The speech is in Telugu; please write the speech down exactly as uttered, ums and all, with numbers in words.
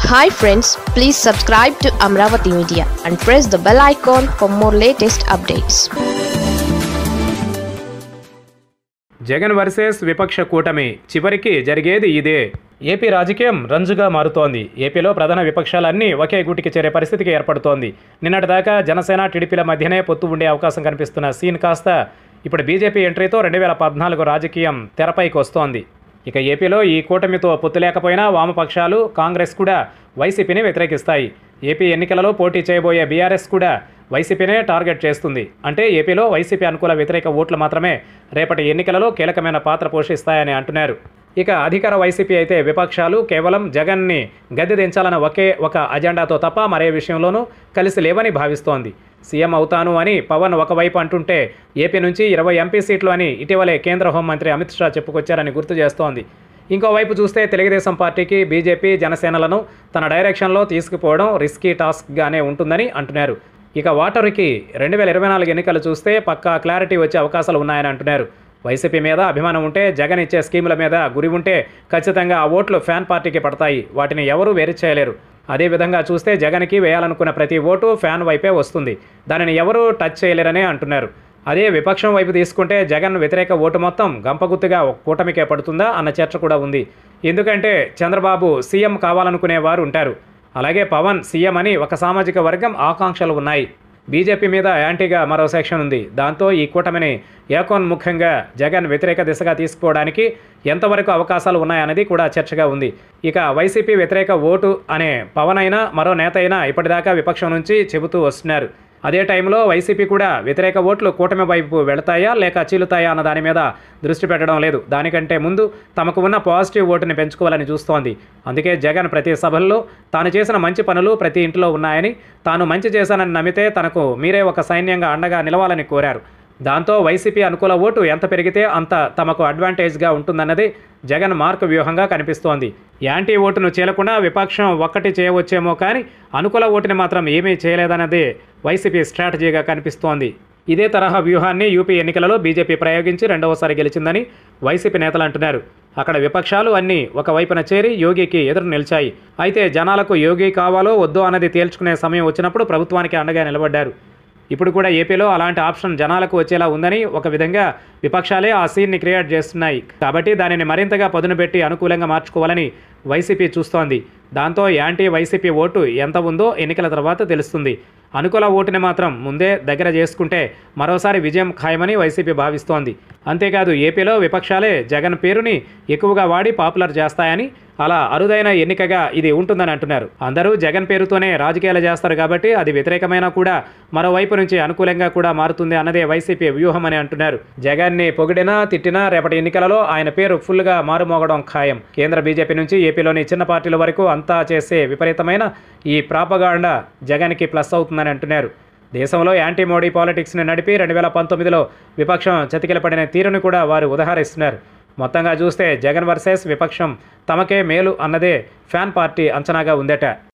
Hi friends, please subscribe to Amaravathi Media and press the bell icon for more latest updates. Jagan versus విపక్ష కూటమి చివరికి జరిగేది ఇదే. ఏపీ రాజకీయం రంజుగా మారుతోంది. ఏపీలో ప్రధాన విపక్షాలన్నీ ఒకే గూటికి చేరే పరిస్థితికి ఏర్పడుతోంది. నిన్నటిదాకా జనసేన టీడీపీల మధ్యనే పొత్తు ఉండే అవకాశం కనిపిస్తున్న సీన్ కాస్త ఇప్పుడు బీజేపీ ఎంట్రీతో రెండు వేల పద్నాలుగు రాజకీయం తెరపైకి వస్తోంది. ఇక ఏపీలో ఈ కూటమితో పొత్తు లేకపోయినా వామపక్షాలు కాంగ్రెస్ కూడా వైసీపీని వ్యతిరేకిస్తాయి. ఏపీ ఎన్నికలలో పోటీ చేయబోయే బీఆర్ఎస్ కూడా వైసీపీనే టార్గెట్ చేస్తుంది. అంటే ఏపీలో వైసీపీ అనుకూల వ్యతిరేక ఓట్లు మాత్రమే రేపటి ఎన్నికలలో కీలకమైన పాత్ర పోషిస్తాయని అంటున్నారు. ఇక అధికార వైసీపీ అయితే విపక్షాలు కేవలం జగన్ని గద్దె దించాలన్న ఒకే ఒక అజెండాతో తప్ప మరే విషయంలోనూ కలిసి లేవని భావిస్తోంది. సీఎం అవుతాను అని పవన్ ఒకవైపు అంటుంటే ఏపీ నుంచి ఇరవై ఎంపీ సీట్లు అని ఇటీవలే కేంద్ర హోంమంత్రి అమిత్ షా చెప్పుకొచ్చారని గుర్తు చేస్తోంది. ఇంకోవైపు చూస్తే తెలుగుదేశం పార్టీకి బీజేపీ జనసేనలను తన డైరెక్షన్లో తీసుకుపోవడం రిస్కీ టాస్క్గానే ఉంటుందని అంటున్నారు. ఇక వాటరుకి రెండు వేల ఇరవై నాలుగు ఎన్నికలు చూస్తే పక్కా క్లారిటీ వచ్చే అవకాశాలు ఉన్నాయని అంటున్నారు. వైసీపీ మీద అభిమానం ఉంటే, జగన్ ఇచ్చే స్కీముల మీద గురి ఉంటే ఖచ్చితంగా ఆ ఓట్లు ఫ్యాన్ పార్టీకి పడతాయి. వాటిని ఎవరూ వేరు చేయలేరు. అదేవిధంగా చూస్తే జగన్కి వేయాలనుకున్న ప్రతి ఓటు ఫ్యాన్ వైపే వస్తుంది. దానిని ఎవరూ టచ్ చేయలేరనే అంటున్నారు. అదే విపక్షం వైపు తీసుకుంటే జగన్ వ్యతిరేక ఓటు మొత్తం గంపగుత్తుగా కూటమికే పడుతుందా అన్న చర్చ కూడా ఉంది. ఎందుకంటే చంద్రబాబు సీఎం కావాలనుకునే వారు ఉంటారు. అలాగే పవన్ సీఎం అని ఒక సామాజిక వర్గం ఆకాంక్షలు ఉన్నాయి. బీజేపీ మీద యాంటీగా మరో సెక్షన్ ఉంది. దాంతో ఈ కూటమిని ఏకోన్ముఖంగా జగన్ వ్యతిరేక దిశగా తీసుకుపోవడానికి ఎంతవరకు అవకాశాలు ఉన్నాయన్నది కూడా చర్చగా ఉంది. ఇక వైసీపీ వ్యతిరేక ఓటు అనే పవన్ అయినా మరో నేత అయినా ఇప్పటిదాకా విపక్షం నుంచి చెబుతూ వస్తున్నారు. అదే టైంలో వైసీపీ కూడా వ్యతిరేక ఓట్లు కూటమి వైపు వెళతాయా లేక చీలుతాయా అన్న దాని మీద దృష్టి పెట్టడం లేదు. దానికంటే ముందు తమకు ఉన్న పాజిటివ్ ఓటుని పెంచుకోవాలని చూస్తోంది. అందుకే జగన్ ప్రతి సభల్లో తాను చేసిన మంచి పనులు ప్రతి ఇంట్లో ఉన్నాయని, తాను మంచి చేశానని నమ్మితే తనకు మీరే ఒక సైన్యంగా అండగా నిలవాలని కోరారు. దాంతో వైసీపీ అనుకూల ఓటు ఎంత పెరిగితే అంత తమకు అడ్వాంటేజ్గా ఉంటుందన్నది జగన్ మార్క్ వ్యూహంగా కనిపిస్తోంది. యాంటీ ఓటును చీలకుండా విపక్షం ఒక్కటి చేయవచ్చేమో కానీ అనుకూల ఓటుని మాత్రం ఏమీ చేయలేదన్నదే వైసీపీ స్ట్రాటజీగా కనిపిస్తోంది. ఇదే తరహా వ్యూహాన్ని యూపీ ఎన్నికలలో బీజేపీ ప్రయోగించి రెండవసారి గెలిచిందని వైసీపీ నేతలు అంటున్నారు. అక్కడ విపక్షాలు అన్నీ ఒకవైపున చేరి యోగికి ఎదురు నిలిచాయి. అయితే జనాలకు యోగి కావాలో వద్దో అన్నది తేల్చుకునే సమయం వచ్చినప్పుడు ప్రభుత్వానికి అండగా నిలబడ్డారు. ఇప్పుడు కూడా ఏపీలో అలాంటి ఆప్షన్ జనాలకు వచ్చేలా ఉందని ఒక విధంగా విపక్షాలే ఆ సీన్ని క్రియేట్ చేస్తున్నాయి. కాబట్టి దానిని మరింతగా పదును పెట్టి అనుకూలంగా మార్చుకోవాలని వైసీపీ చూస్తోంది. దాంతో యాంటీ వైసీపీ ఓటు ఎంత ఉందో ఎన్నికల తర్వాత తెలుస్తుంది. అనుకూల ఓటుని మాత్రం ముందే దగ్గర చేసుకుంటే మరోసారి విజయం ఖాయమని వైసీపీ భావిస్తోంది. అంతేకాదు ఏపీలో విపక్షాలే జగన్ పేరుని ఎక్కువగా వాడి పాపులర్ చేస్తాయని, అలా అరుదైన ఎన్నికగా ఇది ఉంటుందని అంటున్నారు. అందరూ జగన్ పేరుతోనే రాజకీయాలు చేస్తారు కాబట్టి అది వ్యతిరేకమైనా కూడా మరోవైపు నుంచి అనుకూలంగా కూడా మారుతుంది అన్నదే వైసీపీ వ్యూహం అని అంటున్నారు. జగన్ని పొగిడినా తిట్టినా రేపటి ఎన్నికలలో ఆయన పేరు ఫుల్గా మారుమోగడం ఖాయం. కేంద్ర బీజేపీ నుంచి ఏపీలోని చిన్న పార్టీల వరకు అంతా చేసే విపరీతమైన ఈ ప్రాపగాండా జగన్కి ప్లస్ అవుతుందని అంటున్నారు. దేశంలో యాంటీ మోడీ పాలిటిక్స్ని నడిపి రెండు వేల పంతొమ్మిదిలో విపక్షం చతికిలపడిన తీరును కూడా వారు ఉదాహరిస్తున్నారు. మొత్తంగా చూస్తే జగన్ వర్సెస్ విపక్షం తమకే మేలు అన్నదే ఫ్యాన్ పార్టీ అంచనాగా ఉందట.